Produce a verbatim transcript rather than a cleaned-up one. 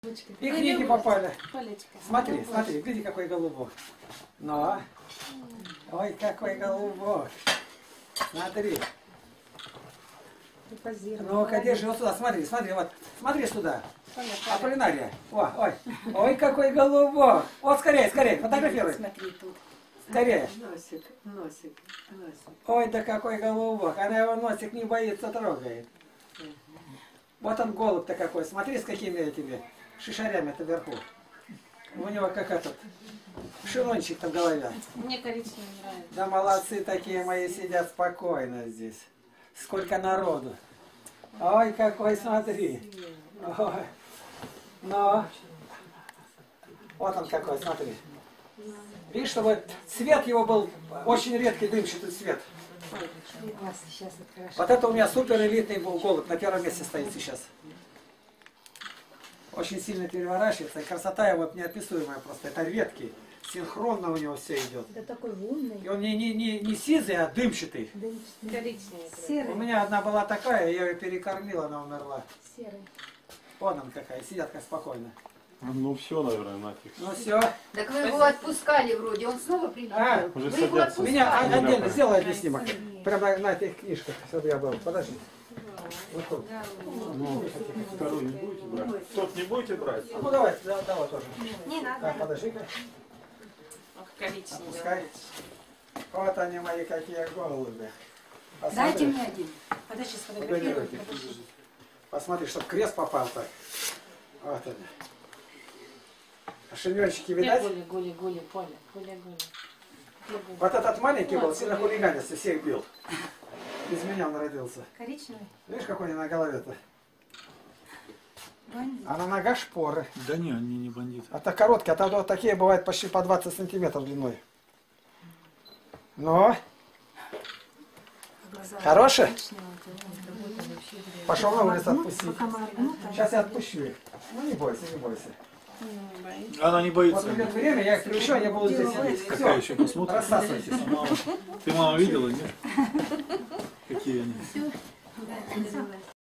И книги попали. Смотри, смотри, гляди, какой голубок. Ну, ой, какой голубок. Смотри. Ну-ка, держи вот сюда, смотри, смотри, вот, смотри сюда. Аполлинария. О, ой, ой, какой голубок. Вот, скорее, скорее, фотографируй. Смотри тут. Скорее. Носик, носик, носик. Ой, да какой голубок. Она его носик не боится, трогает. Вот он голубь-то какой. Смотри, с какими этими шишарями-то вверху. У него как этот шелончик-то в голове. Мне коричневый нравится. Да молодцы такие мои, сидят спокойно здесь. Сколько народу. Ой, какой, смотри. Ой. Ну. Вот он какой, смотри. Видишь, чтобы цвет его был очень редкий дымчатый цвет. Вот это у меня супер элитный был голубь. На первом месте стоит сейчас. Очень сильно переворачивается. И красота его неописуемая просто. Это редкий. Синхронно у него все идет. Это такой лунный. И он не, не, не, не сизый, а дымчатый. Коричневый. Серый. У меня одна была такая, я ее перекормила, она умерла. Серый. Вон он какая, сидят как спокойно. Ну все, наверное, нафиг. Ну все. Так вы его отпускали вроде, он снова прилетел. А, Уже Вы его садятся. отпускали. меня отдельно сделай один снимок. Прямо на, на этих книжках, чтобы я был. Подожди. Вот тут. Ну, второй не будете брать? Тот не будете брать? Ну давай, да, давай тоже. Не надо. Так, подожди-ка. Коричневый. Пускай. Вот они мои какие голуби. Посмотри. Дайте мне один. Подожди, сфотографируй. Фотографируйте. Посмотри, чтобы крест попал так. Вот они. А шельменчики видать? Гули, гули, гули, поле. Гули, гули. Вот этот маленький был, сильно хулиганился, всех бил. Без меня он родился. Коричневый. Видишь, какой у него на голове-то? Бандит. А на ногах шпоры. Да не, они не бандиты. А так короткие, а то вот такие бывают почти по двадцать сантиметров длиной. Ну, Глаза хорошие? коричневые, это он какой-то вообще. Пошел на улицу Ну, отпусти. пока моргнут, а Сейчас я отпущу их. Ну не бойся, не бойся. Она не Вот боится. придет время, я их привещу, они будут здесь сидеть. Какая Все, еще посмотрим? рассасывайтесь. Мама. Ты мама видела, нет? Какие они?